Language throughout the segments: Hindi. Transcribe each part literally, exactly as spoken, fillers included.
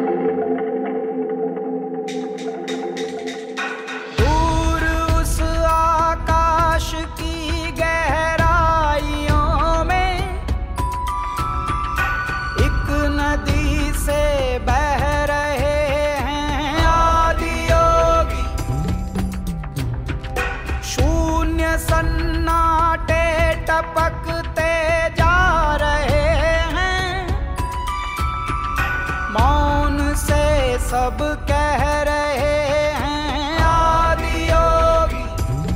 सन्नाटे टपकते जा रहे हैं, मौन से सब कह रहे हैं आदि योगी।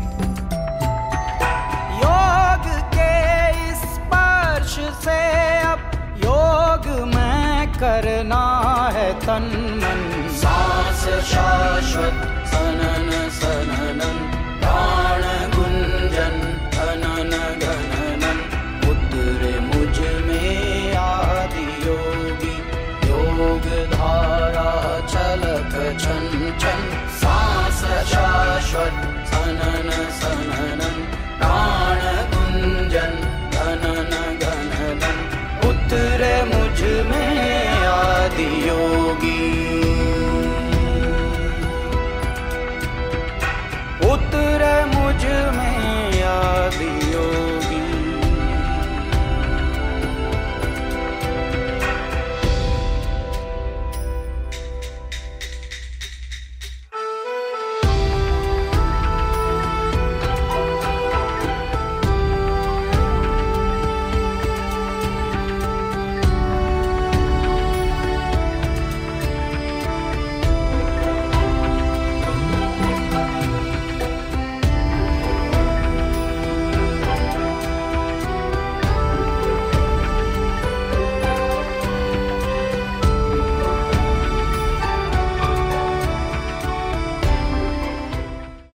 योग के स्पर्श से अब योग में करना है तन मन। सांस शाश्वत सनन सननन, प्राण गुंजन धनन गणनन, उतरे मुझ में आदि योगी। योग धारा छलक छन छन, सांस शाश्वत सनन सननन, प्राण गुंजन धनन गणनन, उतरे मुझ में आदि योगी।